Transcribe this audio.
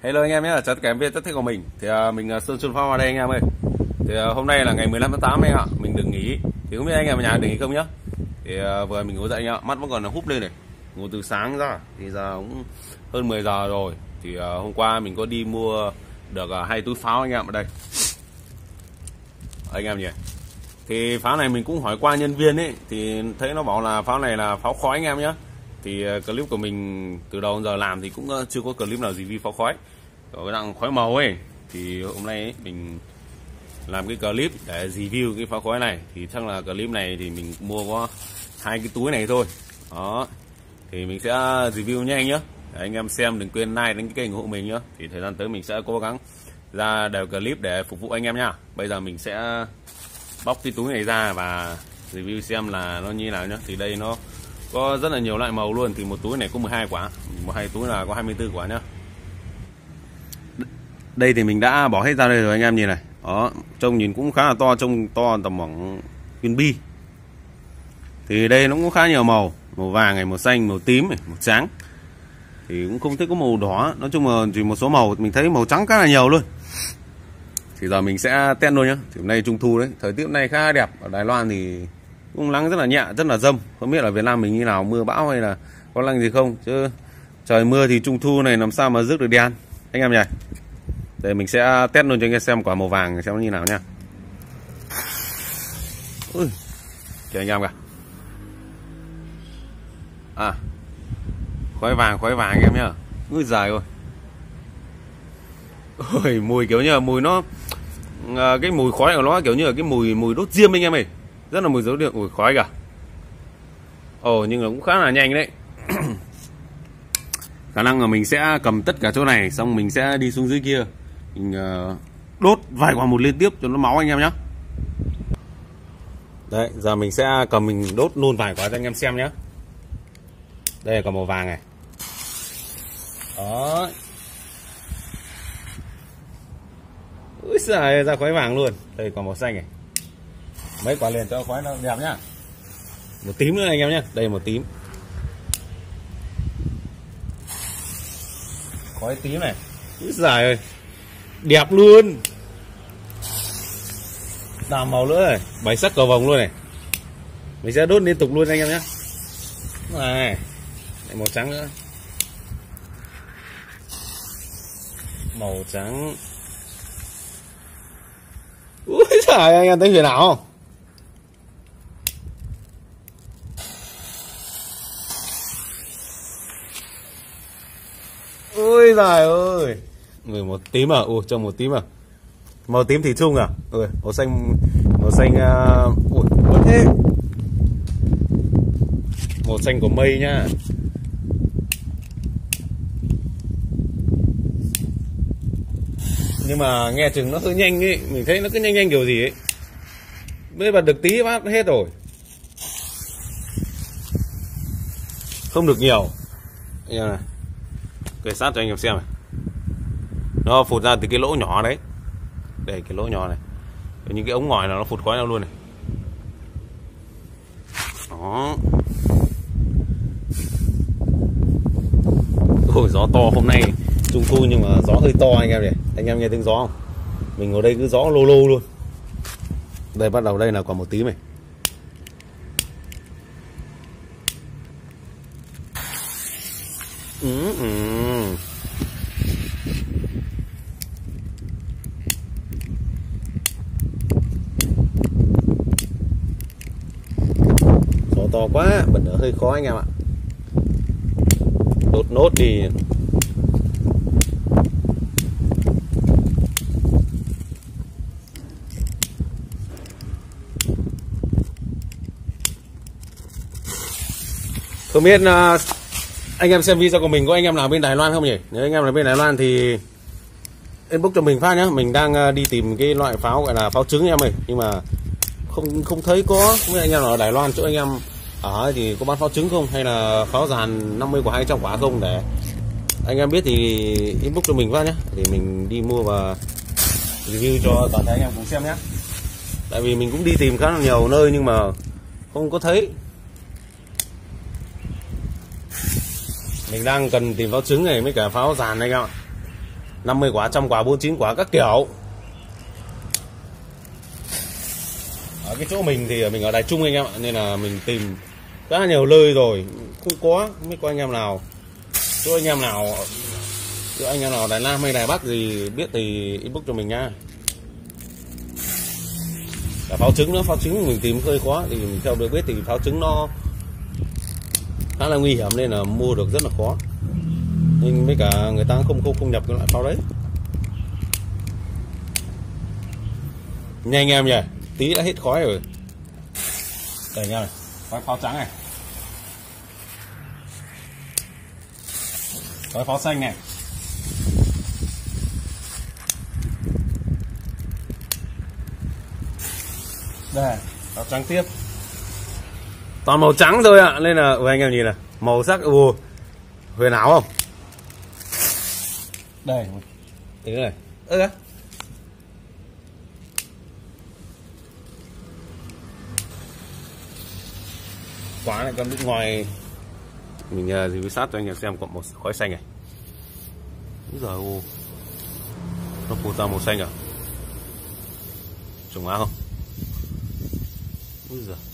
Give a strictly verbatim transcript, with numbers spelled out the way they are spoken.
Hello anh em nhé, chào tất cả em viên tất thích của mình. Thì uh, mình uh, Sơn Xuân Phong ở đây anh em ơi. Thì uh, hôm nay là ngày mười lăm tháng tám anh ạ, mình được nghỉ. Thì không biết anh em ở nhà được nghỉ không nhá. Thì uh, vừa mình ngủ dậy nhá, mắt vẫn còn là húp lên này. Ngủ từ sáng ra, thì giờ cũng hơn mười giờ rồi. Thì uh, hôm qua mình có đi mua được uh, hai túi pháo anh em ở đây. Anh em nhỉ. Thì pháo này mình cũng hỏi qua nhân viên ấy, thì thấy nó bảo là pháo này là pháo khói anh em nhé. Thì clip của mình từ đầu đến giờ làm thì cũng chưa có clip nào review pháo khói, có cái dạng khói màu ấy. Thì hôm nay ấy, mình làm cái clip để review cái pháo khói này. Thì chắc là clip này thì mình mua có hai cái túi này thôi. Đó, thì mình sẽ review nhanh nhá, để anh em xem. Đừng quên like đến cái kênh ủng hộ mình nhá. Thì thời gian tới mình sẽ cố gắng ra đều clip để phục vụ anh em nhá. Bây giờ mình sẽ bóc cái túi này ra và review xem là nó như nào nhá. Thì đây nó có rất là nhiều loại màu luôn. Thì một túi này có mười hai quả, một hai túi là có hai mươi tư quả nhá. Đây thì mình đã bỏ hết ra đây rồi anh em nhìn này. Đó, trông nhìn cũng khá là to, trông to tầm khoảng viên bi. Thì đây nó cũng khá nhiều màu, màu vàng này, màu xanh, màu tím này, màu trắng. Thì cũng không thích có màu đỏ, nói chung là chỉ một số màu mình thấy màu trắng khá là nhiều luôn. Thì giờ mình sẽ test luôn nhá. Thì hôm nay trung thu đấy, thời tiết hôm nay khá đẹp. Ở Đài Loan thì cũng nắng rất là nhẹ, rất là râm. Không biết là Việt Nam mình như nào, mưa bão hay là có lạnh gì không, chứ trời mưa thì trung thu này làm sao mà rước được đèn anh em nhỉ. Để mình sẽ test luôn cho anh em xem quả màu vàng xem nó như nào nha. Ui, kìa anh em kìa. À, khói vàng, khói vàng anh em nhá. Ui dài rồi. Ôi, mùi kiểu như là mùi nó, cái mùi khói của nó kiểu như là cái mùi mùi đốt diêm anh em ơi. Rất là mùi dấu điện mùi khói cả. Ồ, nhưng mà cũng khá là nhanh đấy. Khả năng là mình sẽ cầm tất cả chỗ này, xong mình sẽ đi xuống dưới kia, mình uh, đốt vài quả một liên tiếp cho nó máu anh em nhé. Đấy, giờ mình sẽ cầm mình đốt luôn vài quả cho anh em xem nhé. Đây là quả màu vàng này. Đó. Úi giời, ra khói vàng luôn. Đây quả màu xanh này. Mấy quả liền cho khói nó đẹp nhá. Một tím nữa anh em nhé. Đây một tím. Khói tím này. Úi giời ơi, đẹp luôn. Đào màu nữa này, bảy sắc cầu vồng luôn này. Mình sẽ đốt liên tục luôn anh em nhé. Này, đây màu trắng nữa. Màu trắng. Úi giời, anh em thấy huyền ảo không? Ôi giời ơi, người một tím à? Ui, trong một tím à? Màu tím thủy chung à? Ui, màu xanh, màu xanh, uh... ui, what thế? Màu xanh của mây nhá. Nhưng mà nghe chừng nó hơi nhanh ấy, mình thấy nó cứ nhanh nhanh kiểu gì ấy. Mới bật được tí bát hết rồi. Không được nhiều. Đây này. Kể sát cho anh em xem này. Nó phụt ra từ cái lỗ nhỏ đấy. Đây cái lỗ nhỏ này. Những cái ống ngòi là nó phụt khói ra luôn này. Đó. Ôi gió to hôm nay trung thu nhưng mà gió hơi to anh em này. Anh em nghe tiếng gió không? Mình ngồi đây cứ gió lô lô luôn. Đây bắt đầu đây là quả màu tím này. Ừ, ừ. Gió to quá, bật lửa hơi khó anh em ạ. Đốt nốt đi. Không biết uh, anh em xem video của mình có anh em nào bên Đài Loan không nhỉ? Nếu anh em là bên Đài Loan thì inbox cho mình phát nhá. Mình đang uh, đi tìm cái loại pháo gọi là pháo trứng em ơi, nhưng mà không không thấy có. Không biết anh em nào ở Đài Loan chỗ anh em ở thì có bán pháo trứng không, hay là pháo dàn năm mươi quả hai trăm quả không, để anh em biết thì inbox cho mình phát nhé, để mình đi mua và review cho toàn thể anh em cùng xem nhé. Tại vì mình cũng đi tìm khá là nhiều nơi nhưng mà không có thấy. Mình đang cần tìm pháo trứng này với cả pháo dàn này các bạn. năm mươi quả, trăm quả, bốn mươi chín quả các kiểu. Ở cái chỗ mình thì mình ở Đài Trung anh em ạ, nên là mình tìm rất là nhiều nơi rồi không có, không biết có anh em nào, chỗ anh em nào, chỗ anh em nào Đài Nam hay Đài Bắc gì biết thì inbox cho mình nha. Cả pháo trứng nữa, pháo trứng mình tìm hơi khó, thì mình theo được biết thì pháo trứng nó khá là nguy hiểm nên là mua được rất là khó, nhưng mấy cả người ta không không không nhập cái loại pháo đấy. Nhanh anh em nhỉ, tí đã hết khói rồi. Đây nha, khói pháo trắng này, khói pháo xanh này. Đây, pháo trắng tiếp. Toàn màu trắng thôi ạ, nên là ui, anh em nhìn này, màu sắc ù huyền ảo không? Đây, thế này. Ơ kìa. Quả này còn bên ngoài mình uh, review sát cho anh em xem có một khói xanh này. Úi giời ơi, nó phun ra màu xanh à? Trùng á không? Úi giời.